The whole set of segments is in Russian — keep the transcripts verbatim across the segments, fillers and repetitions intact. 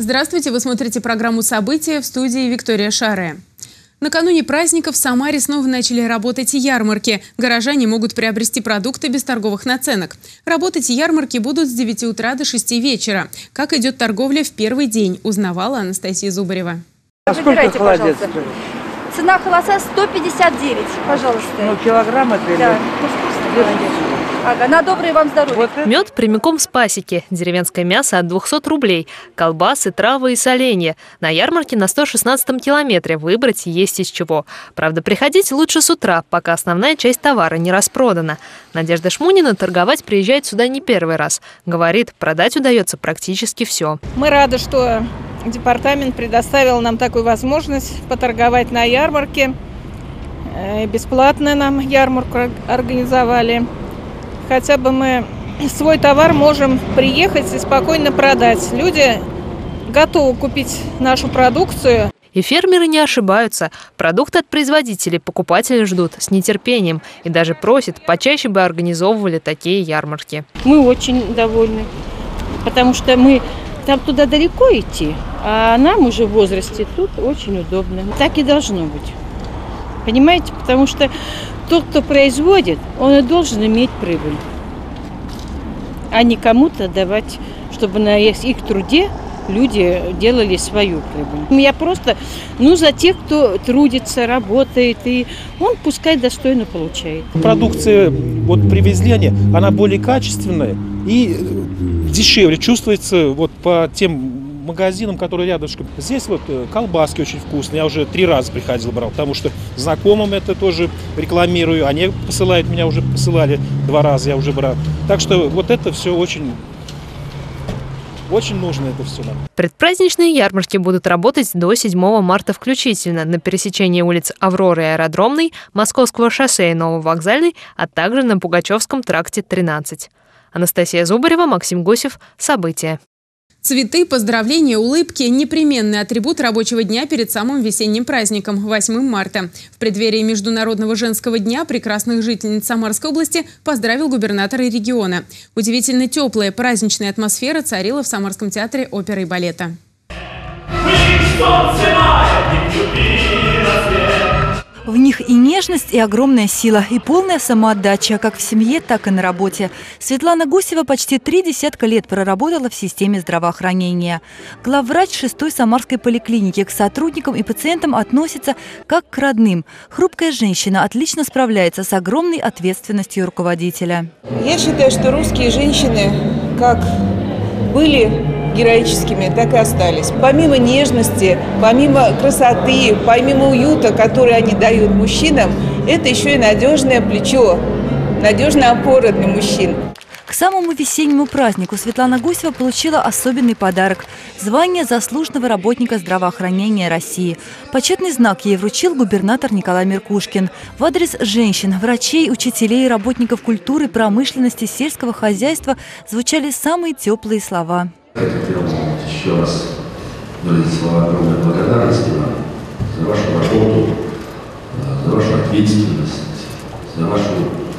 Здравствуйте, вы смотрите программу «События», в студии Виктория Шаре. Накануне праздников в Самаре снова начали работать ярмарки. Горожане могут приобрести продукты без торговых наценок. Работать ярмарки будут с девяти утра до шести вечера. Как идет торговля в первый день, узнавала Анастасия Зубарева. А сколько холодец? Цена холодца сто пятьдесят девять, пожалуйста. Ну, килограмм это? Да, ага, на доброе вам здоровье. Вот мед прямиком с пасеки, деревенское мясо от двухсот рублей, колбасы, травы и соленья. На ярмарке на сто шестнадцатом километре выбрать есть из чего. Правда, приходить лучше с утра, пока основная часть товара не распродана. Надежда Шмунина торговать приезжает сюда не первый раз. Говорит, продать удается практически все. Мы рады, что департамент предоставил нам такую возможность поторговать на ярмарке. Бесплатно нам ярмарку организовали. Хотя бы мы свой товар можем приехать и спокойно продать. Люди готовы купить нашу продукцию. И фермеры не ошибаются. Продукты от производителей покупатели ждут с нетерпением. И даже просят, почаще бы организовывали такие ярмарки. Мы очень довольны, потому что мы там туда далеко идти, а нам уже в возрасте тут очень удобно. Так и должно быть. Понимаете? Потому что тот, кто производит, он и должен иметь прибыль. А не кому-то давать, чтобы на их труде люди делали свою прибыль. Я просто, ну, за тех, кто трудится, работает, и он пускай достойно получает. Продукция, вот привезли они, она более качественная и дешевле. Чувствуется вот по тем магазинам, которые рядышком. Здесь вот колбаски очень вкусные. Я уже три раза приходил, брал, потому что знакомым это тоже рекламирую. Они посылают меня, уже посылали два раза, я уже брал. Так что вот это все очень... Очень нужно это все нам. Предпраздничные ярмарки будут работать до седьмого марта включительно на пересечении улиц Авроры и Аэродромной, Московского шоссе и Нововокзальной, а также на Пугачевском тракте тринадцать. Анастасия Зубарева, Максим Гусев. События. Цветы, поздравления, улыбки – непременный атрибут рабочего дня перед самым весенним праздником – восьмым марта. В преддверии Международного женского дня прекрасных жительниц Самарской области поздравил губернатор региона. Удивительно теплая праздничная атмосфера царила в Самарском театре оперы и балета. В них и нежность, и огромная сила, и полная самоотдача, как в семье, так и на работе. Светлана Гусева почти три десятка лет проработала в системе здравоохранения. Главврач шестой Самарской поликлиники к сотрудникам и пациентам относится как к родным. Хрупкая женщина отлично справляется с огромной ответственностью руководителя. Я считаю, что русские женщины как были героическими, так и остались. Помимо нежности, помимо красоты, помимо уюта, который они дают мужчинам, это еще и надежное плечо, надежная опора для мужчин. К самому весеннему празднику Светлана Гусева получила особенный подарок – звание заслуженного работника здравоохранения России. Почетный знак ей вручил губернатор Николай Меркушкин. В адрес женщин, врачей, учителей, работников культуры, промышленности, сельского хозяйства звучали самые теплые слова. Я хотел еще раз выразить слова огромной благодарности вам за вашу работу, за вашу ответственность, за, вашу,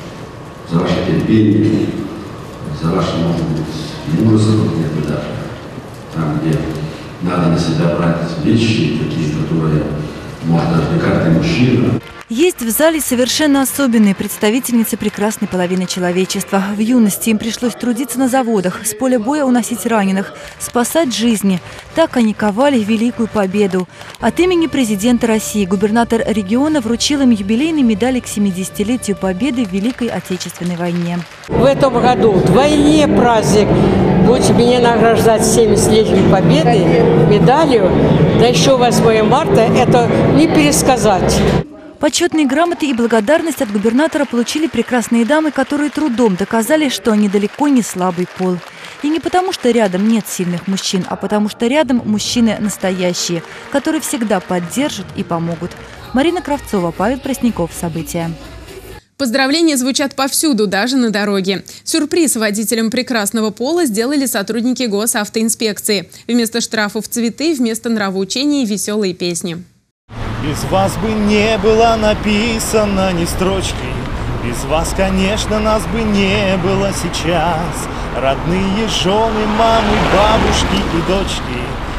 за ваше терпение, за ваше, может быть, мужество, где-то даже там, где надо на себя брать вещи, такие, которые может даже не каждый мужчина. Есть в зале совершенно особенные представительницы прекрасной половины человечества. В юности им пришлось трудиться на заводах, с поля боя уносить раненых, спасать жизни. Так они ковали великую победу. От имени президента России губернатор региона вручил им юбилейные медали к семидесятилетию победы в Великой Отечественной войне. В этом году вдвойне праздник. Будете меня награждать семидесятилетней победы медалью, да еще восьмое марта, это не пересказать. Почетные грамоты и благодарность от губернатора получили прекрасные дамы, которые трудом доказали, что они далеко не слабый пол. И не потому, что рядом нет сильных мужчин, а потому, что рядом мужчины настоящие, которые всегда поддержат и помогут. Марина Кравцова, Павел Пресняков. События. Поздравления звучат повсюду, даже на дороге. Сюрприз водителям прекрасного пола сделали сотрудники госавтоинспекции. Вместо штрафов цветы, вместо нравоучений веселые песни. Без вас бы не было написано ни строчки, без вас, конечно, нас бы не было сейчас. Родные жены, мамы, бабушки и дочки,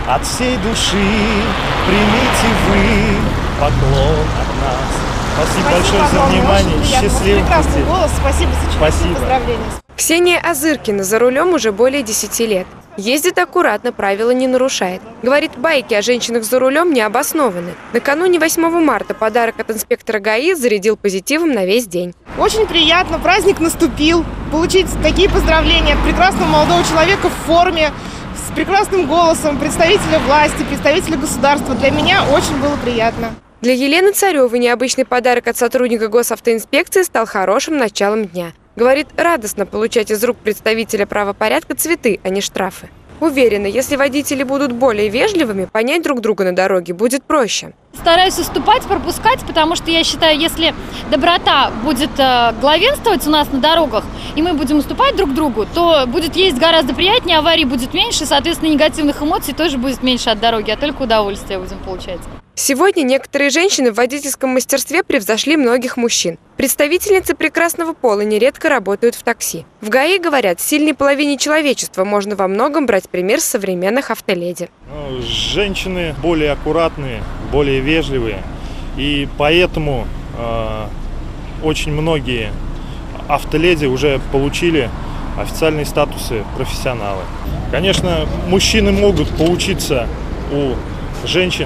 от всей души примите вы поклон от нас. Спасибо, Спасибо большое за внимание. Счастливых Прекрасный голос. Спасибо за Спасибо. Поздравления. Ксения Азыркина за рулем уже более десяти лет. Ездит аккуратно, правила не нарушает. Говорит, байки о женщинах за рулем не обоснованы. Накануне восьмого марта подарок от инспектора ГАИ зарядил позитивом на весь день. Очень приятно, праздник наступил. Получить такие поздравления от прекрасного молодого человека в форме, с прекрасным голосом, представителя власти, представителя государства. Для меня очень было приятно. Для Елены Царевой необычный подарок от сотрудника госавтоинспекции стал хорошим началом дня. Говорит, радостно получать из рук представителя правопорядка цветы, а не штрафы. Уверена, если водители будут более вежливыми, понять друг друга на дороге будет проще. Стараюсь уступать, пропускать, потому что я считаю, если доброта будет э, главенствовать у нас на дорогах, и мы будем уступать друг другу, то будет ездить гораздо приятнее, аварий будет меньше, соответственно, негативных эмоций тоже будет меньше от дороги, а только удовольствие будем получать. Сегодня некоторые женщины в водительском мастерстве превзошли многих мужчин. Представительницы прекрасного пола нередко работают в такси. В ГАИ говорят, с сильной половине человечества можно во многом брать пример с современных автоледи. Женщины более аккуратные, более вежливые, и поэтому э, очень многие автоледи уже получили официальные статусы профессионалы. Конечно, мужчины могут поучиться у женщин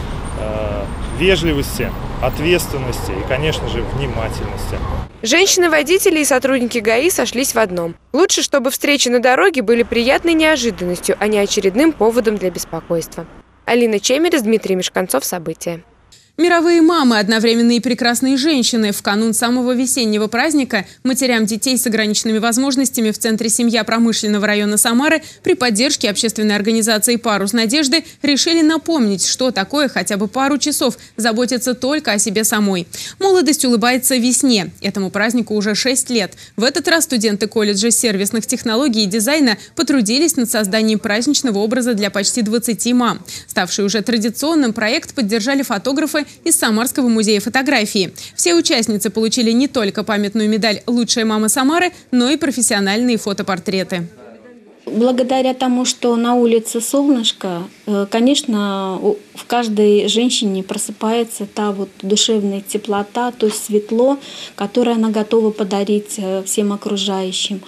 э, вежливости, ответственности и, конечно же, внимательности. Женщины-водители и сотрудники ГАИ сошлись в одном. Лучше, чтобы встречи на дороге были приятной неожиданностью, а не очередным поводом для беспокойства. Алина Чемерис, Дмитрий Мешканцов. События. Мировые мамы, одновременно и прекрасные женщины. В канун самого весеннего праздника матерям детей с ограниченными возможностями в Центре «Семья» промышленного района Самары при поддержке общественной организации «Парус Надежды» решили напомнить, что такое хотя бы пару часов заботиться только о себе самой. Молодость улыбается весне. Этому празднику уже шесть лет. В этот раз студенты колледжа сервисных технологий и дизайна потрудились над созданием праздничного образа для почти двадцати мам. Ставший уже традиционным, проект поддержали фотографы из Самарского музея фотографии. Все участницы получили не только памятную медаль «Лучшая мама Самары», но и профессиональные фотопортреты. Благодаря тому, что на улице солнышко, конечно, в каждой женщине просыпается та вот душевная теплота, то есть светло, которое она готова подарить всем окружающим.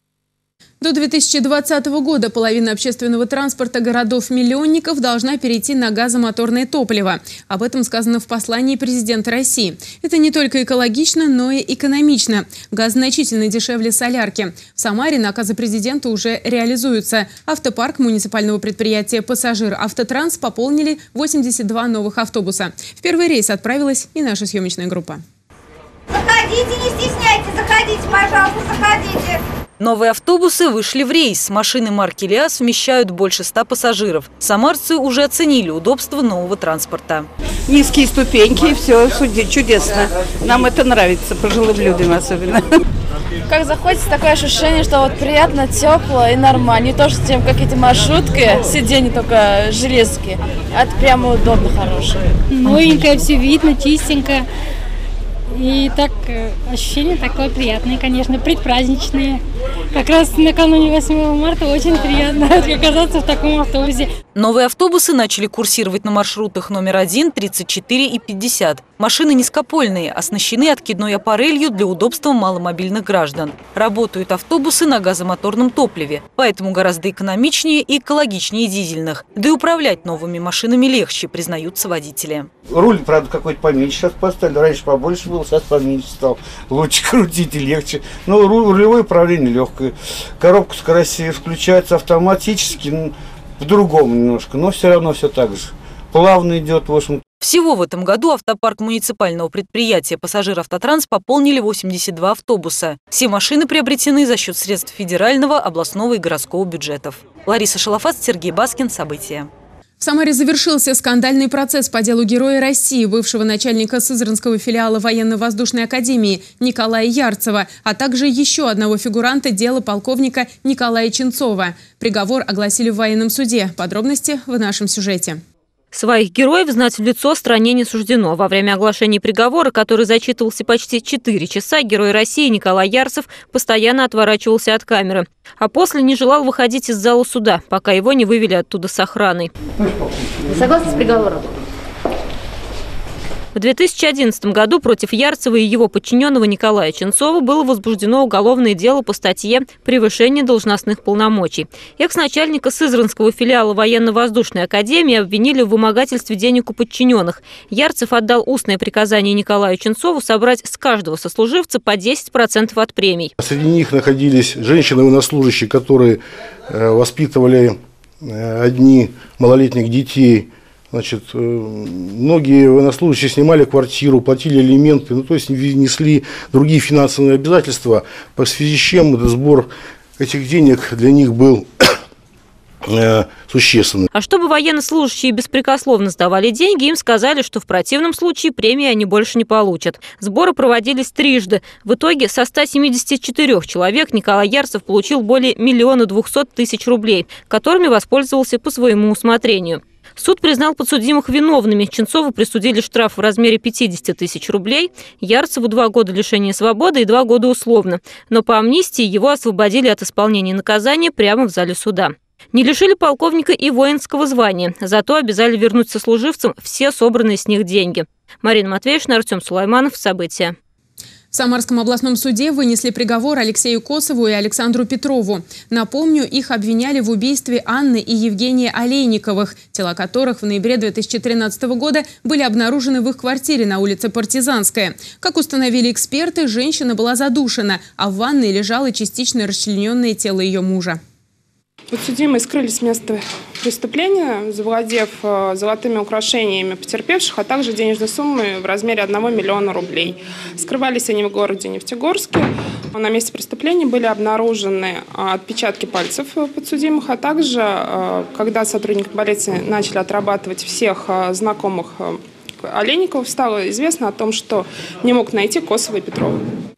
До две тысячи двадцатого года половина общественного транспорта городов-миллионников должна перейти на газомоторное топливо. Об этом сказано в послании президента России. Это не только экологично, но и экономично. Газ значительно дешевле солярки. В Самаре наказы президента уже реализуются. Автопарк муниципального предприятия «Пассажир Автотранс» пополнили восемьдесят два новых автобуса. В первый рейс отправилась и наша съемочная группа. Заходите, не стесняйтесь, заходите, пожалуйста, заходите. Новые автобусы вышли в рейс. Машины марки «Лиаз» вмещают больше ста пассажиров. Самарцы уже оценили удобство нового транспорта. Низкие ступеньки, все чудесно. Нам это нравится, пожилым людям особенно. Как заходите, такое ощущение, что вот приятно, тепло и нормально. Не то, что тем, как эти маршрутки, сиденья только железки. А это прямо удобно, хорошее. Новенькое, все видно, чистенько. И так ощущения такое приятные, конечно, предпраздничные. Как раз накануне восьмого марта очень приятно оказаться в таком автобусе. Новые автобусы начали курсировать на маршрутах номер один, тридцать четыре и пятьдесят. Машины низкопольные, оснащены откидной аппарелью для удобства маломобильных граждан. Работают автобусы на газомоторном топливе, поэтому гораздо экономичнее и экологичнее дизельных. Да и управлять новыми машинами легче, признаются водители. Руль, правда, какой-то поменьше сейчас поставили. Раньше побольше было, сейчас поменьше стал. Лучше крутить и легче. Но рулевое управление легкое. Коробка скоростей включается автоматически, ну, по-другому немножко, но все равно все так же. Плавно идет, в общем. Всего в этом году автопарк муниципального предприятия «Пассажир Автотранс» пополнили восемьдесят два автобуса. Все машины приобретены за счет средств федерального, областного и городского бюджетов. Лариса Шалафат, Сергей Баскин. События. В Самаре завершился скандальный процесс по делу Героя России, бывшего начальника Сызранского филиала военно-воздушной академии Николая Ярцева, а также еще одного фигуранта дела полковника Николая Ченцова. Приговор огласили в военном суде. Подробности в нашем сюжете. Своих героев знать в лицо стране не суждено. Во время оглашения приговора, который зачитывался почти четыре часа, герой России Николай Ярцев постоянно отворачивался от камеры. А после не желал выходить из зала суда, пока его не вывели оттуда с охраной. Вы согласны с приговором? В две тысячи одиннадцатом году против Ярцева и его подчиненного Николая Ченцова было возбуждено уголовное дело по статье «Превышение должностных полномочий». Экс-начальника Сызранского филиала военно-воздушной академии обвинили в вымогательстве денег у подчиненных. Ярцев отдал устное приказание Николаю Ченцову собрать с каждого сослуживца по десять процентов от премий. Среди них находились женщины-военнослужащие, которые воспитывали одни малолетних детей. Значит, многие военнослужащие снимали квартиру, платили алименты, ну, то есть несли другие финансовые обязательства, по связи с чем сбор этих денег для них был э, существенный. А чтобы военнослужащие беспрекословно сдавали деньги, им сказали, что в противном случае премии они больше не получат. Сборы проводились трижды. В итоге со ста семидесяти четырёх человек Николай Ярцев получил более миллиона двухсот тысяч рублей, которыми воспользовался по своему усмотрению. Суд признал подсудимых виновными. Ченцову присудили штраф в размере пятидесяти тысяч рублей, Ярцеву два года лишения свободы и два года условно. Но по амнистии его освободили от исполнения наказания прямо в зале суда. Не лишили полковника и воинского звания, зато обязали вернуть сослуживцам все собранные с них деньги. Марина Матвеевна, Артем Сулайманов. События. В Самарском областном суде вынесли приговор Алексею Косову и Александру Петрову. Напомню, их обвиняли в убийстве Анны и Евгения Олейниковых, тела которых в ноябре две тысячи тринадцатого года были обнаружены в их квартире на улице Партизанская. Как установили эксперты, женщина была задушена, а в ванной лежало частично расчлененное тело ее мужа. Подсудимые скрылись с места преступления, завладев золотыми украшениями потерпевших, а также денежной суммой в размере одного миллиона рублей. Скрывались они в городе Нефтегорске. На месте преступления были обнаружены отпечатки пальцев подсудимых, а также, когда сотрудники полиции начали отрабатывать всех знакомых Олейниковых, стало известно о том, что не мог найти Косова и Петрова.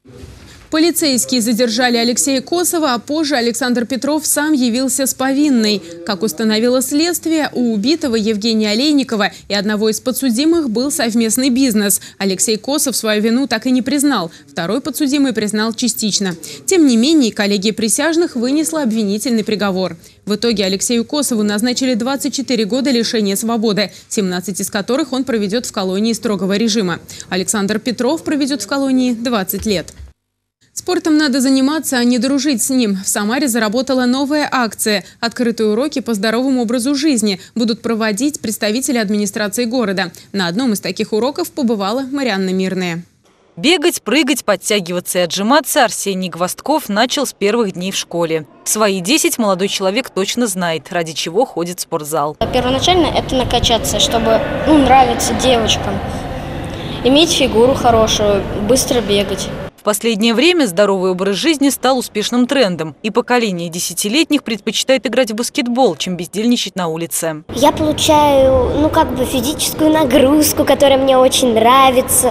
Полицейские задержали Алексея Косова, а позже Александр Петров сам явился с повинной. Как установило следствие, у убитого Евгения Олейникова и одного из подсудимых был совместный бизнес. Алексей Косов свою вину так и не признал. Второй подсудимый признал частично. Тем не менее, коллегия присяжных вынесла обвинительный приговор. В итоге Алексею Косову назначили двадцать четыре года лишения свободы, семнадцать из которых он проведет в колонии строгого режима. Александр Петров проведет в колонии двадцать лет. Спортом надо заниматься, а не дружить с ним. В Самаре заработала новая акция. Открытые уроки по здоровому образу жизни будут проводить представители администрации города. На одном из таких уроков побывала Марианна Мирная. Бегать, прыгать, подтягиваться и отжиматься Арсений Гвоздков начал с первых дней в школе. В свои десять молодой человек точно знает, ради чего ходит в спортзал. Первоначально это накачаться, чтобы ну, нравиться девочкам. Иметь фигуру хорошую, быстро бегать. В последнее время здоровый образ жизни стал успешным трендом, и поколение десятилетних предпочитает играть в баскетбол, чем бездельничать на улице. Я получаю, ну, как бы физическую нагрузку, которая мне очень нравится,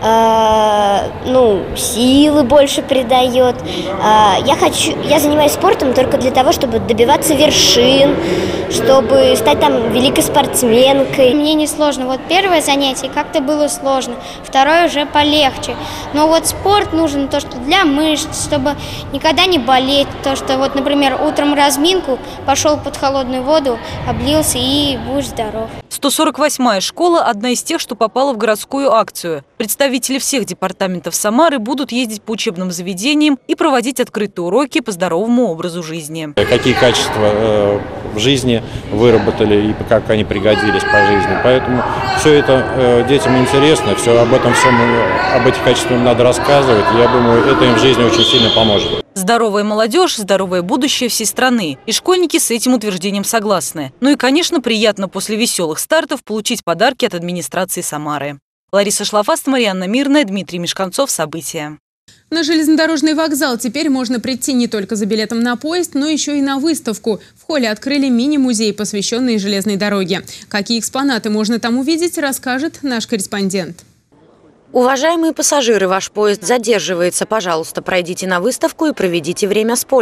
э, ну, силы больше придает. Э, я хочу, я занимаюсь спортом только для того, чтобы добиваться вершин, чтобы стать там великой спортсменкой. Мне не сложно. Вот первое занятие как-то было сложно, второе уже полегче. Но вот спорт нужен то, что для мышц, чтобы никогда не болеть. То, что вот, например, утром разминку, пошел под холодную воду, облился и будешь здоров. сто сорок восьмая школа – одна из тех, что попала в городскую акцию. Представители всех департаментов Самары будут ездить по учебным заведениям и проводить открытые уроки по здоровому образу жизни. Какие качества в жизни выработали и как они пригодились по жизни. Поэтому все это детям интересно, все об этом всем, об этих качествах им надо рассказывать. Я думаю, это им в жизни очень сильно поможет. Здоровая молодежь – здоровое будущее всей страны. И школьники с этим утверждением согласны. Ну и, конечно, приятно после веселых стартов получить подарки от администрации Самары. Лариса Шлафаст, Марианна Мирная, Дмитрий Мешканцов. События. На железнодорожный вокзал теперь можно прийти не только за билетом на поезд, но еще и на выставку. В холле открыли мини-музей, посвященный железной дороге. Какие экспонаты можно там увидеть, расскажет наш корреспондент. Уважаемые пассажиры, ваш поезд задерживается. Пожалуйста, пройдите на выставку и проведите время с пользой.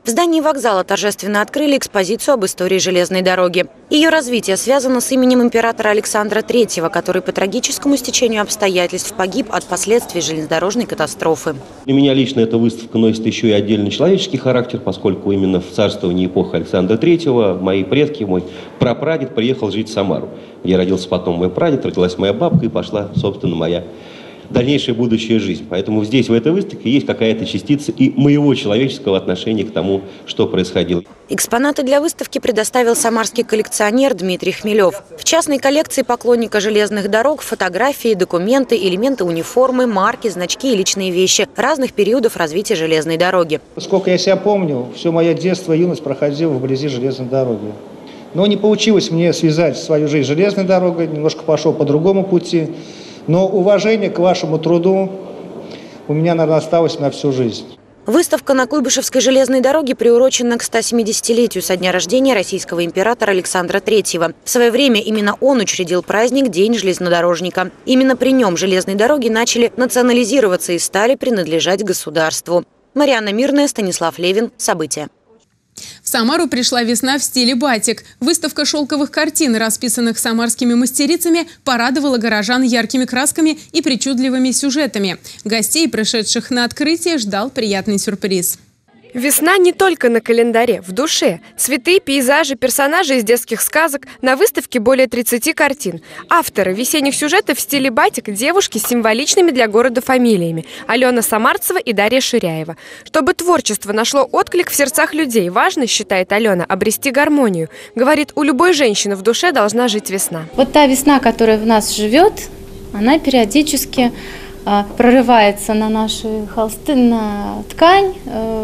В здании вокзала торжественно открыли экспозицию об истории железной дороги. Ее развитие связано с именем императора Александра Третьего, который по трагическому стечению обстоятельств погиб от последствий железнодорожной катастрофы. Для меня лично эта выставка носит еще и отдельный человеческий характер, поскольку именно в царствовании эпохи Александра Третьего мои предки, мой прапрадед приехал жить в Самару, где родился потом мой прадед, родилась моя бабка и пошла, собственно, моя дальнейшая будущая жизнь. Поэтому здесь, в этой выставке, есть какая-то частица и моего человеческого отношения к тому, что происходило. Экспонаты для выставки предоставил самарский коллекционер Дмитрий Хмелев. В частной коллекции поклонника железных дорог фотографии, документы, элементы униформы, марки, значки и личные вещи разных периодов развития железной дороги. Сколько я себя помню, все мое детство и юность проходило вблизи железной дороги. Но не получилось мне связать свою жизнь с железной дорогой, немножко пошел по другому пути. Но уважение к вашему труду у меня, наверное, осталось на всю жизнь. Выставка на Куйбышевской железной дороге приурочена к стосемидесятилетию со дня рождения российского императора Александра Третьего. В свое время именно он учредил праздник День железнодорожника. Именно при нем железные дороги начали национализироваться и стали принадлежать государству. Марьяна Мирная, Станислав Левин. События. В Самару пришла весна в стиле батик. Выставка шелковых картин, расписанных самарскими мастерицами, порадовала горожан яркими красками и причудливыми сюжетами. Гостей, пришедших на открытие, ждал приятный сюрприз. Весна не только на календаре, в душе. Цветы, пейзажи, персонажи из детских сказок. На выставке более тридцати картин. Авторы весенних сюжетов в стиле батик – девушки с символичными для города фамилиями – Алена Самарцева и Дарья Ширяева. Чтобы творчество нашло отклик в сердцах людей, важно, считает Алена, обрести гармонию. Говорит, у любой женщины в душе должна жить весна. Вот та весна, которая в нас живет, она периодически прорывается на наши холсты, на ткань.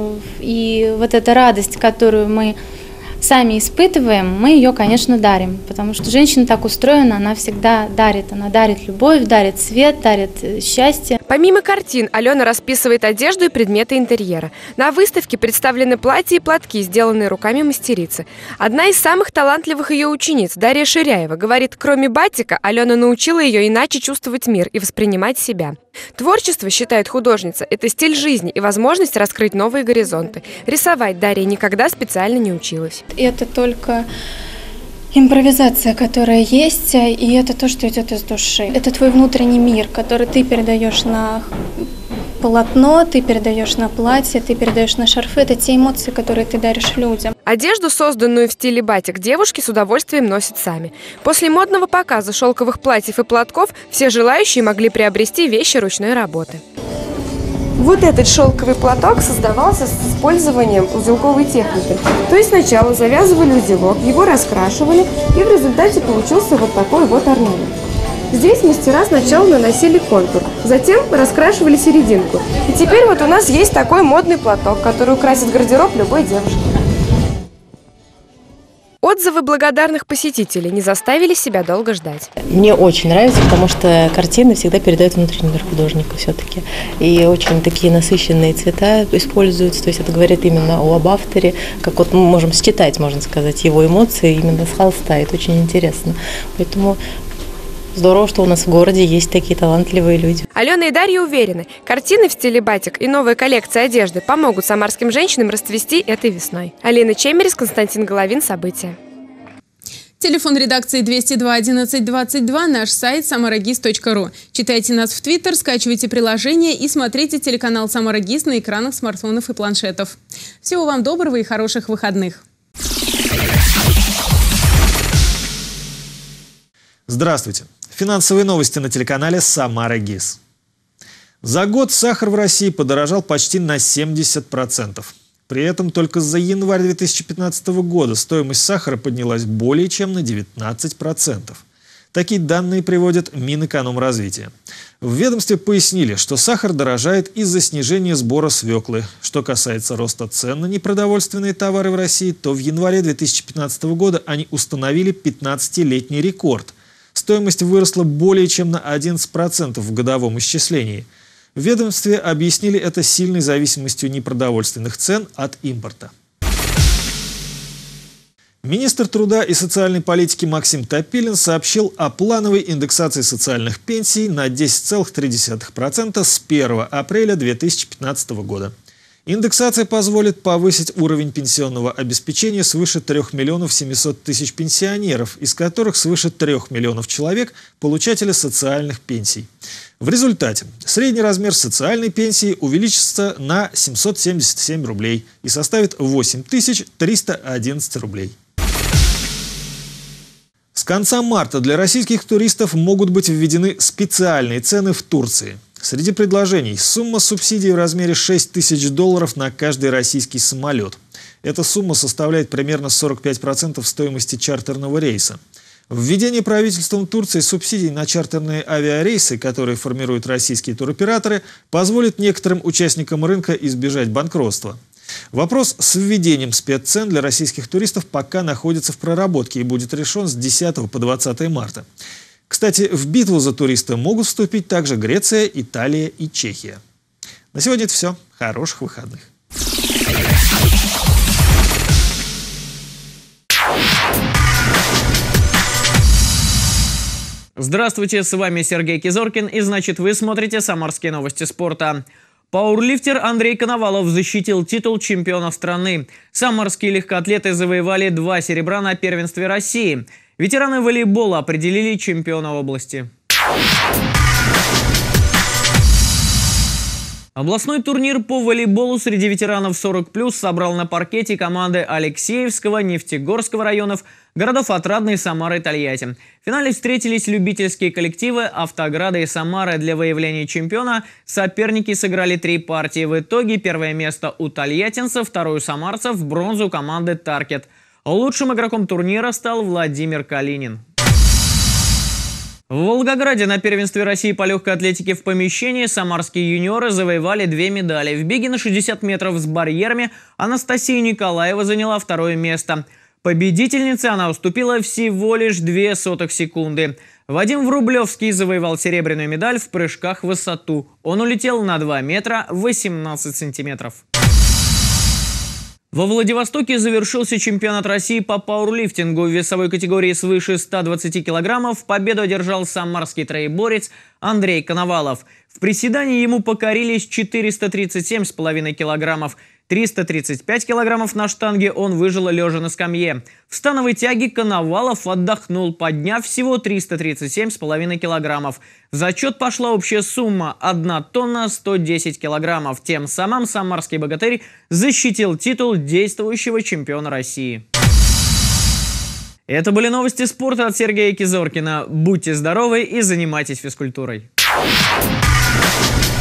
И вот эта радость, которую мы сами испытываем, мы ее, конечно, дарим. Потому что женщина так устроена, она всегда дарит. Она дарит любовь, дарит свет, дарит счастье. Помимо картин, Алена расписывает одежду и предметы интерьера. На выставке представлены платья и платки, сделанные руками мастерицы. Одна из самых талантливых ее учениц, Дарья Ширяева, говорит, кроме батика, Алена научила ее иначе чувствовать мир и воспринимать себя. Творчество, считает художница, это стиль жизни и возможность раскрыть новые горизонты. Рисовать Дарья никогда специально не училась. Это только импровизация, которая есть, и это то, что идет из души. Это твой внутренний мир, который ты передаешь на полотно, ты передаешь на платье, ты передаешь на шарфы. Это те эмоции, которые ты даришь людям. Одежду, созданную в стиле батик, девушки с удовольствием носят сами. После модного показа шелковых платьев и платков все желающие могли приобрести вещи ручной работы. Вот этот шелковый платок создавался с использованием узелковой техники. То есть сначала завязывали узелок, его раскрашивали, и в результате получился вот такой вот орнамент. Здесь мастера сначала наносили контур, затем раскрашивали серединку. И теперь вот у нас есть такой модный платок, который украсит гардероб любой девушки. Отзывы благодарных посетителей не заставили себя долго ждать. Мне очень нравится, потому что картины всегда передают внутренний мир художника все-таки. И очень такие насыщенные цвета используются. То есть это говорит именно об авторе, как вот мы можем считать, можно сказать, его эмоции именно с холста. Это очень интересно. Поэтому здорово, что у нас в городе есть такие талантливые люди. Алена и Дарья уверены, картины в стиле батик и новая коллекция одежды помогут самарским женщинам расцвести этой весной. Алина Чемерис, Константин Головин. События. Телефон редакции двести два одиннадцать двадцать два, наш сайт самарагиз точка ру. Читайте нас в Твиттер, скачивайте приложение и смотрите телеканал Самарагиз на экранах смартфонов и планшетов. Всего вам доброго и хороших выходных. Здравствуйте. Финансовые новости на телеканале «Самарагиз». За год сахар в России подорожал почти на семьдесят процентов. При этом только за январь две тысячи пятнадцатого года стоимость сахара поднялась более чем на девятнадцать процентов. Такие данные приводит Минэкономразвития. В ведомстве пояснили, что сахар дорожает из-за снижения сбора свеклы. Что касается роста цен на непродовольственные товары в России, то в январе две тысячи пятнадцатого года они установили пятнадцатилетний рекорд. Стоимость выросла более чем на одиннадцать процентов в годовом исчислении. В ведомстве объяснили это сильной зависимостью непродовольственных цен от импорта. Министр труда и социальной политики Максим Топилин сообщил о плановой индексации социальных пенсий на десять целых три десятых процента с первого апреля две тысячи пятнадцатого года. Индексация позволит повысить уровень пенсионного обеспечения свыше трёх миллионов семисот тысяч пенсионеров, из которых свыше трёх миллионов человек – получатели социальных пенсий. В результате средний размер социальной пенсии увеличится на семьсот семьдесят семь рублей и составит восемь тысяч триста одиннадцать рублей. С конца марта для российских туристов могут быть введены специальные цены в Турции. Среди предложений сумма субсидий в размере шесть тысяч долларов на каждый российский самолет. Эта сумма составляет примерно сорок пять процентов стоимости чартерного рейса. Введение правительством Турции субсидий на чартерные авиарейсы, которые формируют российские туроператоры, позволит некоторым участникам рынка избежать банкротства. Вопрос с введением спеццен для российских туристов пока находится в проработке и будет решен с десятого по двадцатое марта. Кстати, в битву за туриста могут вступить также Греция, Италия и Чехия. На сегодня это все. Хороших выходных. Здравствуйте, с вами Сергей Кизоркин, и значит вы смотрите «Самарские новости спорта». Пауэрлифтер Андрей Коновалов защитил титул чемпиона страны. Самарские легкоатлеты завоевали два серебра на первенстве России. Ветераны волейбола определили чемпиона области. Областной турнир по волейболу среди ветеранов сорок плюс собрал на паркете команды Алексеевского, Нефтегорского районов, городов Отрадный, Самара и Тольятти. В финале встретились любительские коллективы Автограда и Самары. Для выявления чемпиона соперники сыграли три партии. В итоге первое место у тольяттинцев, второе у самарцев, бронзу у команды Таркет. Лучшим игроком турнира стал Владимир Калинин. В Волгограде на первенстве России по легкой атлетике в помещении самарские юниоры завоевали две медали. В беге на шестьдесят метров с барьерами Анастасия Николаева заняла второе место. Победительнице она уступила всего лишь две сотых секунды. Вадим Врублевский завоевал серебряную медаль в прыжках в высоту. Он улетел на два метра восемнадцать сантиметров. Во Владивостоке завершился чемпионат России по пауэрлифтингу. В весовой категории свыше ста двадцати килограммов победу одержал самарский троеборец Андрей Коновалов. В приседании ему покорились четыреста тридцать семь с половиной килограммов. триста тридцать пять килограммов на штанге он выжил лежа на скамье. В становой тяге Коновалов отдохнул, подняв всего триста тридцать семь с половиной килограммов. В зачет пошла общая сумма – одна тонна сто десять килограммов. Тем самым самарский богатырь защитил титул действующего чемпиона России. Это были новости спорта от Сергея Кизоркина. Будьте здоровы и занимайтесь физкультурой.